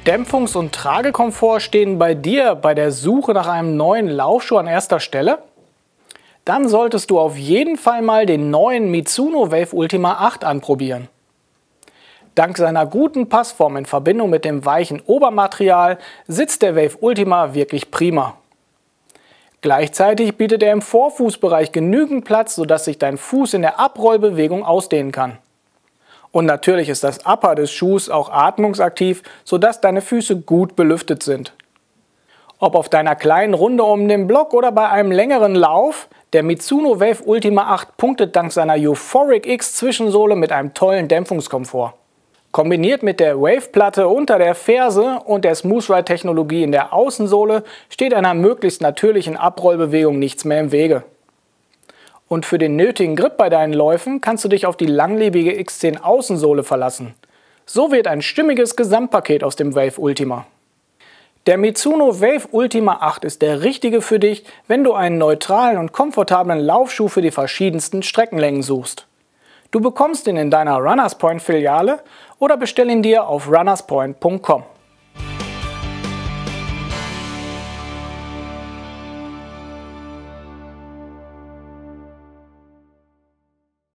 Dämpfungs- und Tragekomfort stehen bei dir bei der Suche nach einem neuen Laufschuh an erster Stelle? Dann solltest du auf jeden Fall mal den neuen Mizuno Wave Ultima 8 anprobieren. Dank seiner guten Passform in Verbindung mit dem weichen Obermaterial sitzt der Wave Ultima wirklich prima. Gleichzeitig bietet er im Vorfußbereich genügend Platz, sodass sich dein Fuß in der Abrollbewegung ausdehnen kann. Und natürlich ist das Upper des Schuhs auch atmungsaktiv, sodass deine Füße gut belüftet sind. Ob auf deiner kleinen Runde um den Block oder bei einem längeren Lauf, der Mizuno Wave Ultima 8 punktet dank seiner Euphoric X Zwischensohle mit einem tollen Dämpfungskomfort. Kombiniert mit der Wave-Platte unter der Ferse und der Smooth-Ride-Technologie in der Außensohle steht einer möglichst natürlichen Abrollbewegung nichts mehr im Wege. Und für den nötigen Grip bei deinen Läufen kannst du dich auf die langlebige X10 Außensohle verlassen. So wird ein stimmiges Gesamtpaket aus dem Wave Ultima. Der Mizuno Wave Ultima 8 ist der richtige für dich, wenn du einen neutralen und komfortablen Laufschuh für die verschiedensten Streckenlängen suchst. Du bekommst ihn in deiner Runners Point Filiale oder bestell ihn dir auf runnerspoint.com.